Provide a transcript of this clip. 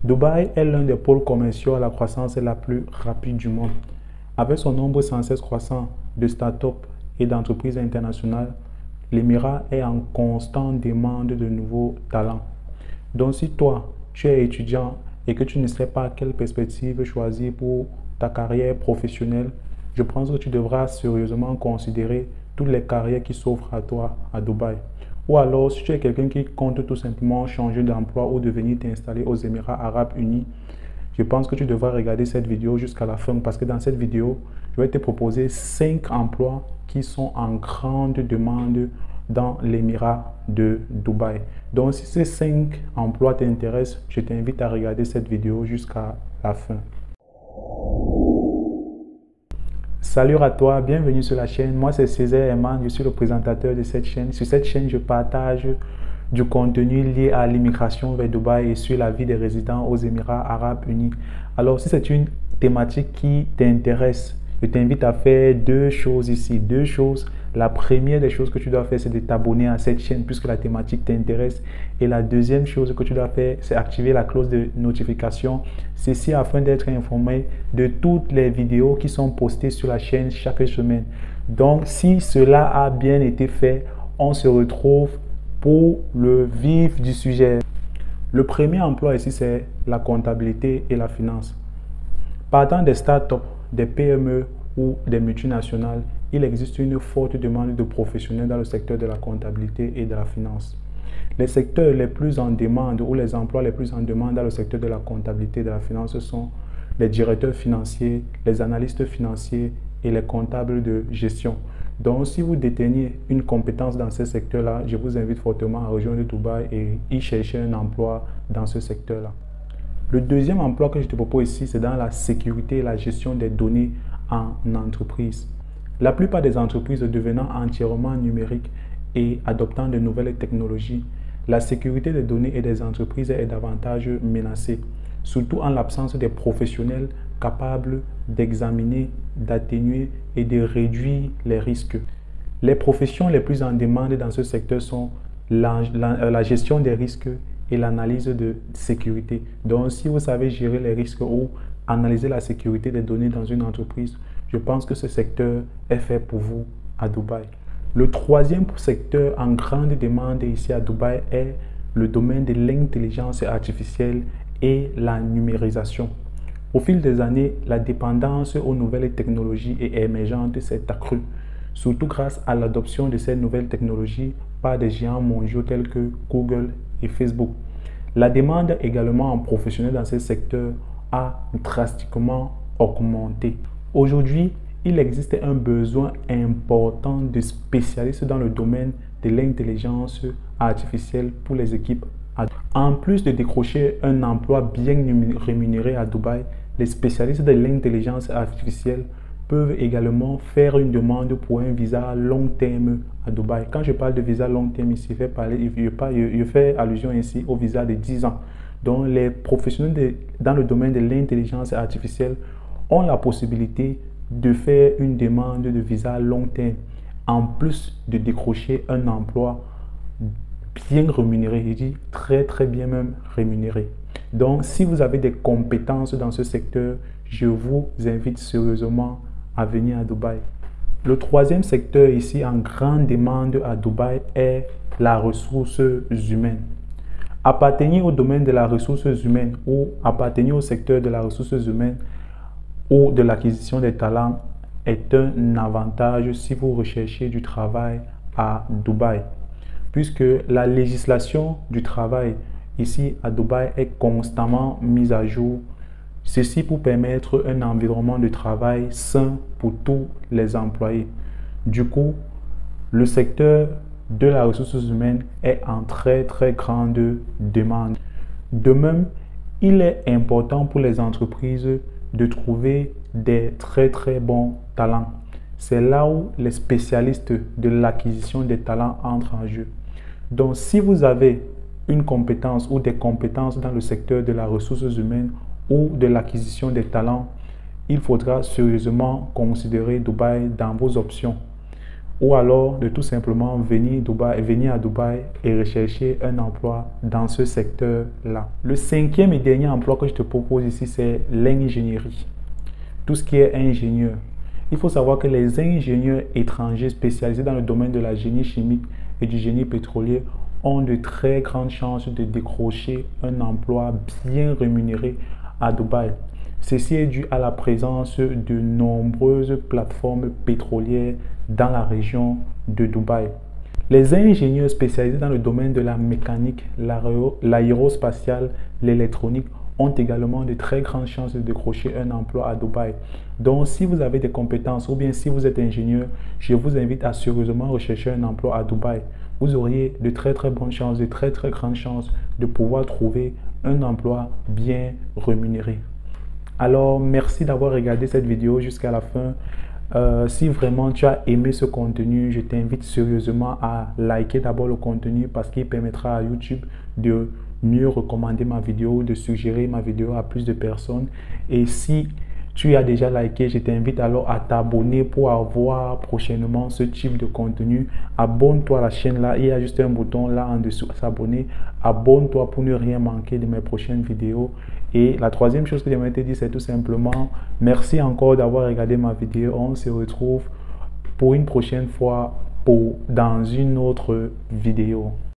Dubaï est l'un des pôles commerciaux à la croissance la plus rapide du monde. Avec son nombre sans cesse croissant de start-up et d'entreprises internationales, l'Émirat est en constante demande de nouveaux talents. Donc si toi, tu es étudiant et que tu ne sais pas quelle perspective choisir pour ta carrière professionnelle, je pense que tu devras sérieusement considérer toutes les carrières qui s'offrent à toi à Dubaï. Ou alors, si tu es quelqu'un qui compte tout simplement changer d'emploi ou de venir t'installer aux Émirats Arabes Unis, je pense que tu devras regarder cette vidéo jusqu'à la fin parce que dans cette vidéo, je vais te proposer 5 emplois qui sont en grande demande dans l'Émirat de Dubaï. Donc, si ces 5 emplois t'intéressent, je t'invite à regarder cette vidéo jusqu'à la fin. Salut à toi, bienvenue sur la chaîne. Moi, c'est Césaire Eman, je suis le présentateur de cette chaîne. Sur cette chaîne, je partage du contenu lié à l'immigration vers Dubaï et sur la vie des résidents aux Émirats Arabes Unis. Alors, si c'est une thématique qui t'intéresse, je t'invite à faire deux choses ici. Deux choses. La première des choses que tu dois faire, c'est de t'abonner à cette chaîne puisque la thématique t'intéresse. Et la deuxième chose que tu dois faire, c'est activer la cloche de notification. Ceci afin d'être informé de toutes les vidéos qui sont postées sur la chaîne chaque semaine. Donc, si cela a bien été fait, on se retrouve pour le vif du sujet. Le premier emploi ici, c'est la comptabilité et la finance. Partant des startups, des PME ou des multinationales, il existe une forte demande de professionnels dans le secteur de la comptabilité et de la finance. Les secteurs les plus en demande ou les emplois les plus en demande dans le secteur de la comptabilité et de la finance sont les directeurs financiers, les analystes financiers et les comptables de gestion. Donc, si vous détenez une compétence dans ce secteur-là, je vous invite fortement à rejoindre Dubaï et y chercher un emploi dans ce secteur-là. Le deuxième emploi que je te propose ici, c'est dans la sécurité et la gestion des données en entreprise. La plupart des entreprises devenant entièrement numériques et adoptant de nouvelles technologies, la sécurité des données et des entreprises est davantage menacée, surtout en l'absence des professionnels capables d'examiner, d'atténuer et de réduire les risques. Les professions les plus en demande dans ce secteur sont la gestion des risques et l'analyse de sécurité. Donc, si vous savez gérer les risques ou analyser la sécurité des données dans une entreprise, je pense que ce secteur est fait pour vous à Dubaï. Le troisième secteur en grande demande ici à Dubaï est le domaine de l'intelligence artificielle et la numérisation. Au fil des années, la dépendance aux nouvelles technologies et émergentes s'est accrue, surtout grâce à l'adoption de ces nouvelles technologies par des géants mondiaux tels que Google et Facebook. La demande également en professionnels dans ce secteur a drastiquement augmenté. Aujourd'hui, il existe un besoin important de spécialistes dans le domaine de l'intelligence artificielle pour les équipes. En plus de décrocher un emploi bien rémunéré à Dubaï, les spécialistes de l'intelligence artificielle peuvent également faire une demande pour un visa long terme à Dubaï. Quand je parle de visa long terme ici, je fais allusion ici au visa de 10 ans. Donc, les professionnels dans le domaine de l'intelligence artificielle ont la possibilité de faire une demande de visa long terme, en plus de décrocher un emploi bien rémunéré, je dis très bien même rémunéré. Donc, si vous avez des compétences dans ce secteur, je vous invite sérieusement à venir à Dubaï. Le troisième secteur ici en grande demande à Dubaï est la ressource humaine. Appartenir au domaine de la ressource humaine ou appartenir au secteur de la ressource humaine ou de l'acquisition des talents est un avantage si vous recherchez du travail à Dubaï, puisque la législation du travail ici à Dubaï est constamment mise à jour. Ceci pour permettre un environnement de travail sain pour tous les employés. Du coup, le secteur de la ressource humaine est en très grande demande. De même, il est important pour les entreprises de trouver des très bons talents. C'est là où les spécialistes de l'acquisition des talents entrent en jeu. Donc, si vous avez une compétence ou des compétences dans le secteur de la ressource humaine ou de l'acquisition des talents, il faudra sérieusement considérer Dubaï dans vos options. ou alors de tout simplement venir à Dubaï et rechercher un emploi dans ce secteur-là. Le cinquième et dernier emploi que je te propose ici, c'est l'ingénierie. Tout ce qui est ingénieur. Il faut savoir que les ingénieurs étrangers spécialisés dans le domaine de la génie chimique et du génie pétrolier ont de très grandes chances de décrocher un emploi bien rémunéré à Dubaï. Ceci est dû à la présence de nombreuses plateformes pétrolières dans la région de Dubaï. Les ingénieurs spécialisés dans le domaine de la mécanique, l'aérospatiale, l'électronique ont également de très grandes chances de décrocher un emploi à Dubaï. Donc, si vous avez des compétences ou bien si vous êtes ingénieur, je vous invite à sérieusement rechercher un emploi à Dubaï. Vous auriez de très bonnes chances, de très grandes chances de pouvoir trouver un emploi bien rémunéré. Alors, merci d'avoir regardé cette vidéo jusqu'à la fin. Si vraiment tu as aimé ce contenu, je t'invite sérieusement à liker d'abord le contenu parce qu'il permettra à YouTube de mieux recommander ma vidéo, de suggérer ma vidéo à plus de personnes. Et si tu as déjà liké, je t'invite alors à t'abonner pour avoir prochainement ce type de contenu. Abonne-toi à la chaîne là, il y a juste un bouton là en dessous à s'abonner. Abonne-toi pour ne rien manquer de mes prochaines vidéos. Et la troisième chose que j'aimerais te dire, c'est tout simplement merci encore d'avoir regardé ma vidéo. On se retrouve pour une prochaine fois dans une autre vidéo.